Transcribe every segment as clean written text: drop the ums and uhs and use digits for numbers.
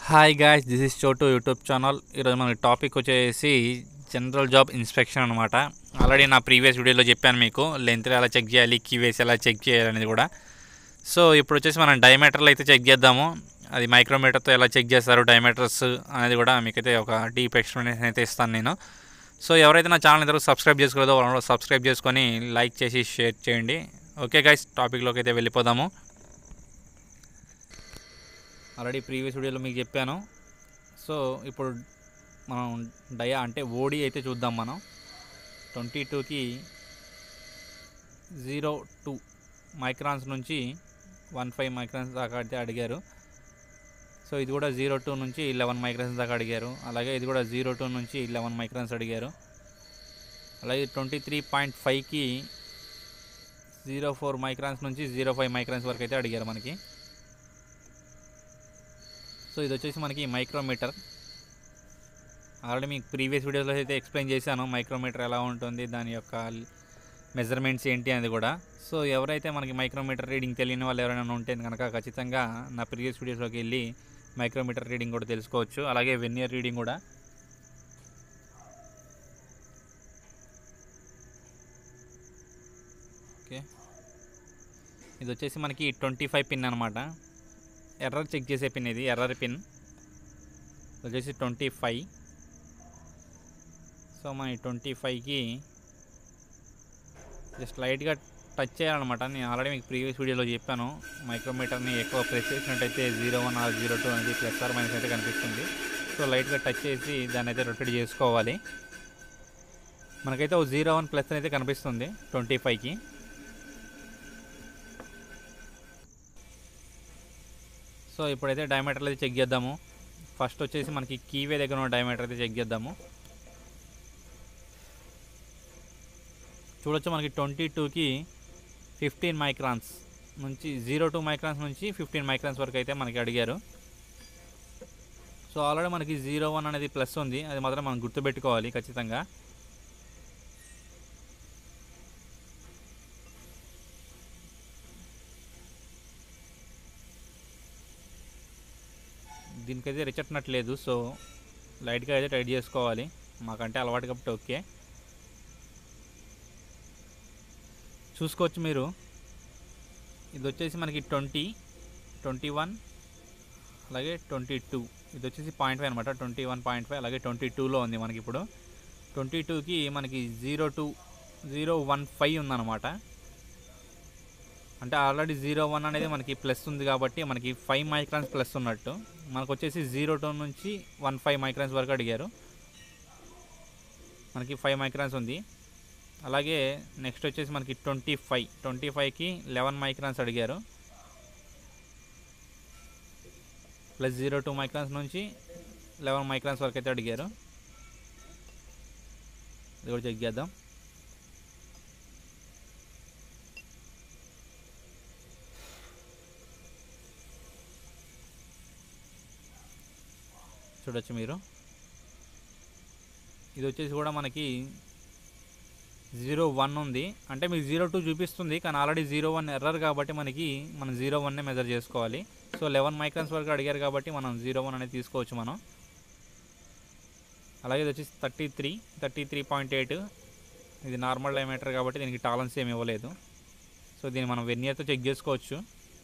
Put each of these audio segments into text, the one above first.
Hi guys, this is Chotu YouTube channel. ఈరోజు మన topic వచ్చేసి జనరల్ జాబ్ ఇన్స్పెక్షన్ అనమాట. ఆల్రెడీ నా ప్రీవియస్ వీడియోలో చెప్పాను మీకు లెంత్ ఎలా చెక్ చేయాలి, కీవేస్ ఎలా చెక్ చేయాలి అనేది కూడా. సో ఇప్పుడు వచ్చేసి మనం డయామీటర్లు అయితే చెక్ చేద్దాము. అది మైక్రోమీటర్తో ఎలా చెక్ చేస్తారు డయామీటర్స్ అనేది కూడా మీకైతే ఒక డీప్ ఎక్స్ప్లెనేషన్ అయితే ఇస్తాను నేను. సో ఎవరైతే నా ఛానల్ ఇంతవరకు సబ్స్క్రైబ్ చేసుకోలేదో వాళ్ళు సబ్స్క్రైబ్ చేసుకొని లైక్ చేసి షేర్ చేయండి. ఓకే గైస్, టాపిక్లోకి అయితే వెళ్ళిపోదాము. ఆల్రెడీ ప్రీవియస్ వీడియోలో మీకు చెప్పాను. సో ఇప్పుడు మనం డయా అంటే ఓడి అయితే చూద్దాం. మనం 22కి 0.2 మైక్రాన్స్ నుంచి 1.5 మైక్రాన్స్ దాకా అయితే అడిగారు. సో ఇది కూడా 0.2 నుంచి 11 మైక్రాన్స్ దాకా అడిగారు. అలాగే ఇది కూడా 0.2 నుంచి 11 మైక్రాన్స్ అడిగారు. అలాగే 23.5కి 0.4 మైక్రాన్స్ నుంచి 0.5 మైక్రాన్స్ వరకు అయితే అడిగారు మనకి. సో ఇది వచ్చేసి మనకి మైక్రోమీటర్. ఆల్రెడీ మీకు ప్రీవియస్ వీడియోలో అయితే ఎక్స్ప్లెయిన్ చేశాను మైక్రోమీటర్ ఎలా ఉంటుంది, దాని యొక్క మెజర్మెంట్స్ ఏంటి అనేది కూడా. సో ఎవరైతే మనకి మైక్రోమీటర్ రీడింగ్ తెలియని వాళ్ళు ఎవరైనా ఉంటే కనుక ఖచ్చితంగా నా ప్రీవియస్ వీడియోస్లోకి వెళ్ళి మైక్రోమీటర్ రీడింగ్ కూడా తెలుసుకోవచ్చు. అలాగే వెనియర్ రీడింగ్ కూడా. ఓకే, ఇది వచ్చేసి మనకి 25 పిన్ అనమాట. ఎర్రర్ చెక్ చేసే పిన్, ఇది ఎర్రర్ పిన్ వచ్చేసి 25. సో మన 25కి జస్ట్ లైట్గా టచ్ చేయాలన్నమాట. నేను ఆల్రెడీ మీకు ప్రీవియస్ వీడియోలో చెప్పాను, మైక్రోమీటర్ని ఎక్కువ ప్రెస్ చేసినట్టయితే 0.1 ఆర్ 0.2 అనేది ప్లస్ ఆర్ మైనస్ అయితే కనిపిస్తుంది. సో లైట్గా టచ్ చేసి దాన్ని అయితే రొటేట్ చేసుకోవాలి. మనకైతే ఒక 0.1 ప్లస్ అయితే కనిపిస్తుంది 25కి. సో ఇప్పుడైతే డయామీటర్లు అయితే చెక్ చేద్దాము. ఫస్ట్ వచ్చేసి మనకి కీవే దగ్గర ఉన్న డయామీటర్ అయితే చెక్ చేద్దాము. చూడొచ్చు మనకి 22కి 15 మైక్రాన్స్ నుంచి 0.2 మైక్రాన్స్ నుంచి 15 మైక్రాన్స్ వరకు అయితే మనకి అడిగారు. సో ఆల్రెడీ మనకి 0.1 అనేది ప్లస్ ఉంది, అది మాత్రం మనం గుర్తుపెట్టుకోవాలి ఖచ్చితంగా. దీనికైతే రిచట్నట్లేదు. సో లైట్గా అయితే టైట్ చేసుకోవాలి, మాకంటే అలవాటు కాబట్టి. ఓకే, చూసుకోవచ్చు మీరు. ఇది వచ్చేసి మనకి 20, 21 అలాగే 22. ఇది వచ్చేసి 0.5 అనమాట. 21.5 అలాగే 22లో ఉంది మనకి. ఇప్పుడు 22కి మనకి 0.15 ఉందన్నమాట. అంటే ఆల్రెడీ 0.1 అనేది మనకి ప్లస్ ఉంది కాబట్టి మనకి 5 మైక్రాన్స్ ప్లస్ ఉన్నట్టు. మనకు వచ్చేసి 0.2 నుంచి 1.5 మైక్రాన్స్ వరకు అడిగారు. మనకి 5 మైక్రాన్స్ ఉంది. అలాగే నెక్స్ట్ వచ్చేసి మనకి 25కి 11 మైక్రాన్స్ అడిగారు. ప్లస్ 0.2 మైక్రాన్స్ నుంచి 11 మైక్రాన్స్ వరకు అయితే అడిగారు. ఇది కూడా చెక్ చేద్దాం. చూడొచ్చు మీరు. ఇది వచ్చేసి కూడా మనకి 0.1 ఉంది. అంటే మీకు 0.2 చూపిస్తుంది, కానీ ఆల్రెడీ 0.1 ఎర్రర్ కాబట్టి మనం 0.1నే మెజర్ చేసుకోవాలి. సో 11 మైక్రాన్స్ వరకు అడిగారు కాబట్టి మనం 0.1 అనేది తీసుకోవచ్చు మనం. అలాగే ఇది వచ్చేసి 33.8. ఇది నార్మల్ డయామీటర్ కాబట్టి దీనికి టాలరెన్స్ ఏమి ఇవ్వలేదు. సో దీన్ని మనం వెర్నియర్తో చెక్ చేసుకోవచ్చు.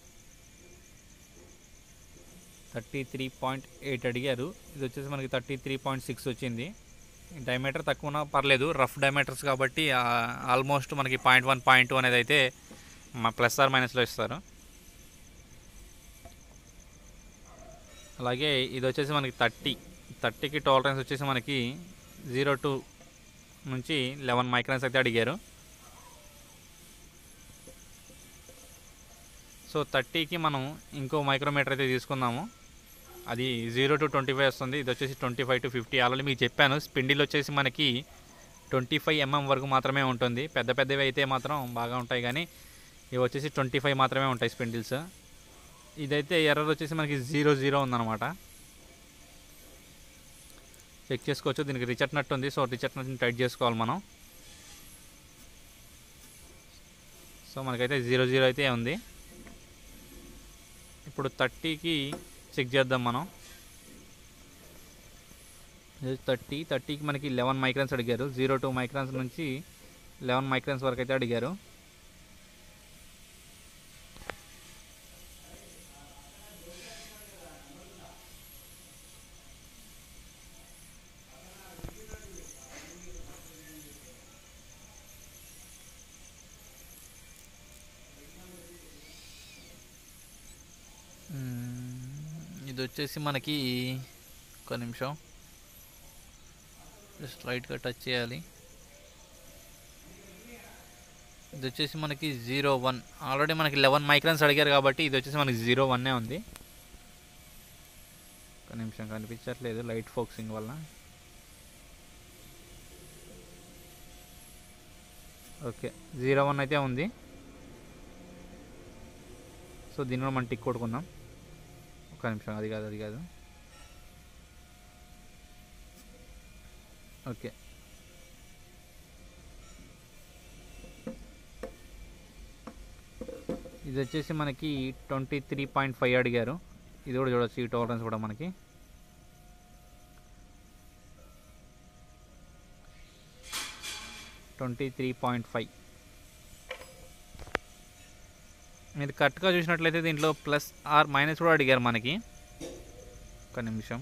33.8 అడిగారు. ఇది వచ్చేసి మనకి 33.6 వచ్చింది. డయామీటర్ తక్కువ ఉన్నా పర్లేదు, రఫ్ డయామీటర్స్ కాబట్టి ఆల్మోస్ట్ మనకి 0.1, 0.2 అనేది అయితే ప్లస్ ఆర్ మైనస్లో ఇస్తారు. అలాగే ఇది వచ్చేసి మనకి 30కి టాలరెన్స్ వచ్చేసి మనకి 0.2 నుంచి 11 మైక్రాన్స్ అయితే అడిగారు. సో 30కి మనం ఇంకో మైక్రోమీటర్ అయితే తీసుకుందాము. అది 0-25 వస్తుంది. ఇది వచ్చేసి 25-50. ఆల్రెడీ మీకు చెప్పాను, స్పిండిల్ వచ్చేసి మనకి 25 mm వరకు మాత్రమే ఉంటుంది. పెద్ద పెద్దవి అయితే మాత్రం బాగా ఉంటాయి, కానీ ఇవి వచ్చేసి 25 మాత్రమే ఉంటాయి స్పిండిల్స్. ఇదైతే ఎర్రర్ వచ్చేసి మనకి 0.0 ఉందన్నమాట. చెక్ చేసుకోవచ్చు. దీనికి రిచట్ నట్ ఉంది. సో రిచట్ నట్ని టైట్ చేసుకోవాలి మనం. సో మనకైతే 0.0 అయితే ఉంది. ఇప్పుడు 30కి చెక్ చేద్దాం మనం. థర్టీకి మనకి 11 మైక్రాన్స్ అడిగారు. 0 to మైక్రాన్స్ నుంచి 11 మైక్రాన్స్ వరకు అయితే అడిగారు. ఇది వచ్చేసి మనకి ఒక నిమిషం జస్ట్ రైట్గా టచ్ చేయాలి. ఇది వచ్చేసి మనకి 0.1. ఆల్రెడీ మనకి 11 మైక్రాన్స్ అడిగారు కాబట్టి ఇది వచ్చేసి మనకి 0.1 ఉంది. ఒక నిమిషం కనిపించట్లేదు లైట్ ఫోకసింగ్ వల్ల. ఓకే 0.1 అయితే ఉంది. సో దీనిలో మనం టిక్ కొట్టుకుందాం. ఒక నిమిషం, అది కాదు. ఓకే ఇది వచ్చేసి మనకి 23.5 అడిగారు. ఇది కూడా చూడవచ్చు, ఈ టాలరెన్స్ కూడా మనకి 23.5. మీరు కరెక్ట్గా చూసినట్లయితే దీంట్లో ప్లస్ ఆర్ మైనస్ కూడా అడిగారు మనకి. ఒక నిమిషం,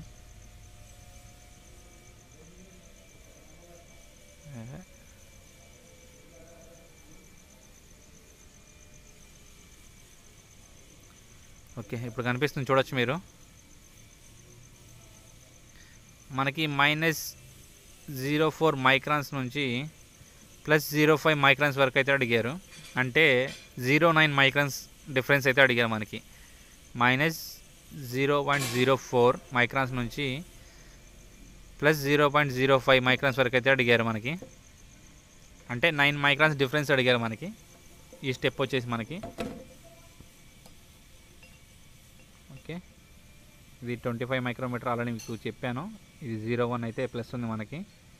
ఓకే ఇప్పుడు కనిపిస్తుంది చూడొచ్చు మీరు. మనకి -0.4 మైక్రాన్స్ నుంచి +0.5 మైక్రాన్స్ వరకు అయితే అడిగారు. అంటే 0.9 మైక్రాన్స్ డిఫరెన్స్ అయితే అడిగారు మనకి. -0.04 మైక్రాన్స్ నుంచి +0.05 మైక్రాన్స్ వరకు అయితే అడిగారు మనకి. అంటే 9 మైక్రాన్స్ డిఫరెన్స్ అడిగారు మనకి. ఈ స్టెప్ వచ్చేసి మనకి ఓకే. ఇది 25 మైక్రోమీటర్ ఆల్రెడీ మీకు చెప్పాను. ఇది 0.1 అయితే ప్లస్ ఉంది మనకి.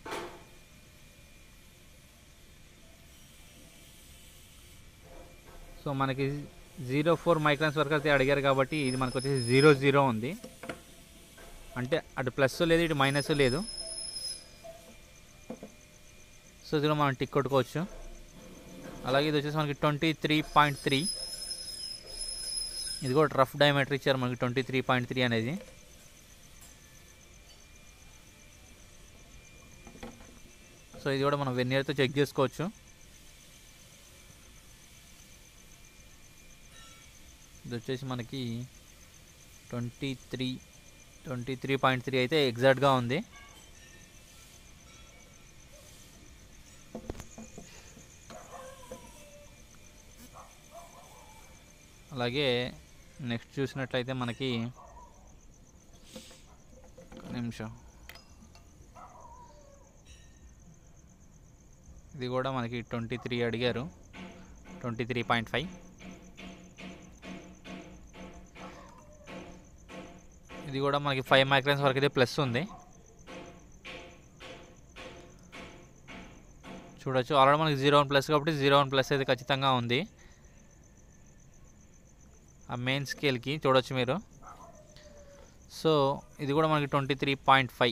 సో మనకి 0.4 మైక్రాన్స్ వరకు అయితే అడిగారు కాబట్టి ఇది మనకు వచ్చేసి 0.0 ఉంది. అంటే అటు ప్లస్ లేదు, ఇటు మైనస్ లేదు. సో దీనిలో మనం టిక్ కొట్టుకోవచ్చు. అలాగే ఇది వచ్చేసి మనకి 23.3. ఇది కూడా రఫ్ డయామీటర్ ఇచ్చారు మనకి 23.3 అనేది. సో ఇది కూడా మనం వెర్నియర్తో చెక్ చేసుకోవచ్చు. ఇది వచ్చేసి మనకి 23.3 అయితే ఎగ్జాక్ట్గా ఉంది. అలాగే నెక్స్ట్ చూసినట్లయితే మనకి ఒక నిమిషం, ఇది కూడా మనకి 23 అడిగారు. 23.5. ఇది కూడా మనకి 5 మైక్రాన్స్ వరకు అయితే ప్లస్ ఉంది. చూడొచ్చు ఆల్రెడీ మనకి 0.1 ప్లస్ కాబట్టి 0.1 ప్లస్ అయితే ఖచ్చితంగా ఉంది ఆ మెయిన్ స్కేల్కి, చూడొచ్చు మీరు. సో ఇది కూడా మనకి 23.5.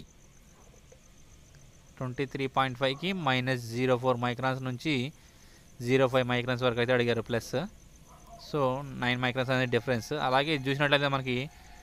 23.5కి -0.4 మైక్రాన్స్ నుంచి 0.5 మైక్రాన్స్ వరకు అయితే అడిగారు ప్లస్. సో 9 మైక్రాన్స్ అనేది డిఫరెన్స్. అలాగే చూసినట్లయితే మనకి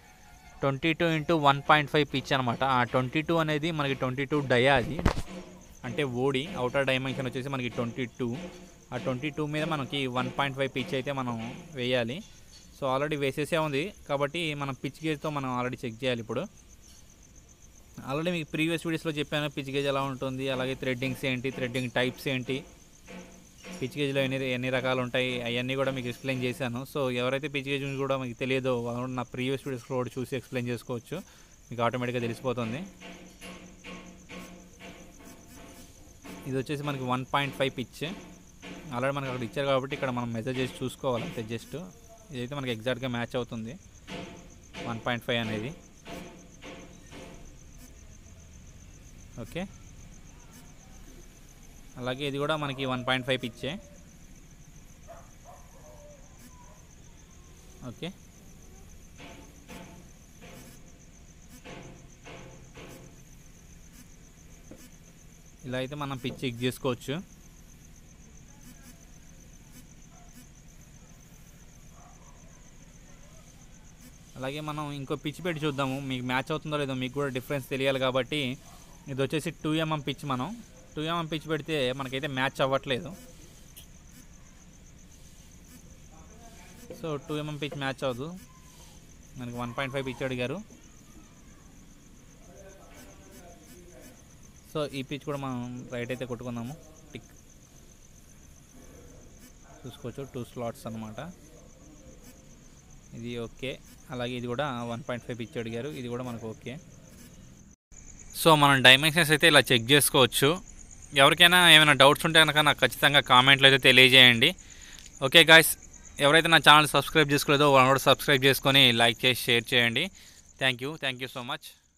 22x1.5 పిచ్ అనమాట. ఆ 22 అనేది మనకి 22 డయా, అది అంటే ఓడి అవుటర్ డైమెన్షన్ వచ్చేసి మనకి 22. ఆ 22 మీద మనకి 1.5 పిచ్ అయితే మనం వేయాలి. సో ఆల్రెడీ వేసేసే ఉంది కాబట్టి మనం పిచ్ గేజ్తో మనం ఆల్రెడీ చెక్ చేయాలి. ఇప్పుడు ఆల్రెడీ మీకు ప్రీవియస్ వీడియోస్లో చెప్పాను పిచ్ గేజ్ ఎలా ఉంటుంది, అలాగే థ్రెడ్డింగ్స్ ఏంటి, థ్రెడ్డింగ్ టైప్స్ ఏంటి, పిచ్ గేజ్లో ఎన్ని రకాలు ఉంటాయి అవన్నీ కూడా మీకు ఎక్స్ప్లెయిన్ చేశాను. సో ఎవరైతే పిచ్ గేజ్ కూడా మీకు తెలియదో వాళ్ళు నా ప్రీవియస్ వీడియోస్ కూడా చూసి ఎక్స్ప్లెయిన్ చేసుకోవచ్చు, మీకు ఆటోమేటిక్గా తెలిసిపోతుంది. ఇది వచ్చేసి మనకి 1.5 పిచ్ ఆల్రెడీ మనకి అక్కడ ఇచ్చారు కాబట్టి ఇక్కడ మనం మెజర్ చేసి చూసుకోవాలి అంతే. జస్ట్ ఇదైతే మనకి ఎగ్జాక్ట్గా మ్యాచ్ అవుతుంది 1.5 అనేది. ఓకే అలాగే ఇది కూడా మనకి 1.5 పిచ్చే. ఓకే ఇలా అయితే మనం పిచ్ చెక్ చేసుకోవచ్చు. అలాగే మనం ఇంకో పిచ్ పెట్టి చూద్దాము, మీకు మ్యాచ్ అవుతుందో లేదో, మీకు కూడా డిఫరెన్స్ తెలియాలి కాబట్టి. ఇది వచ్చేసి 2mm పిచ్. మనం 2mm పిచ్ పెడితే మనకైతే మ్యాచ్ అవ్వట్లేదు. సో 2mm పిచ్ మ్యాచ్ అవ్వదు, మనకి 1.5 పిచ్ అడిగారు. సో ఈ పిచ్ కూడా మనం రైట్ అయితే కొట్టుకుందాము. టిక్ చూసుకోవచ్చు, 2 స్లాట్స్ అనమాట. ఇది ఓకే. అలాగే ఇది కూడా 1.5 పిచ్ అడిగారు, ఇది కూడా మనకు ఓకే. సో మనం డైమెన్షన్స్ అయితే ఇలా చెక్ చేసుకోవచ్చు. ఎవరికైనా ఏమైనా డౌట్స్ ఉంటే కనుక నాకు ఖచ్చితంగా కామెంట్లో అయితే తెలియజేయండి. ఓకే గాయ్స్, ఎవరైతే నా ఛానల్ సబ్స్క్రైబ్ చేసుకోలేదో వాళ్ళు కూడా సబ్స్క్రైబ్ చేసుకొని లైక్ చేసి షేర్ చేయండి. Thank you so much.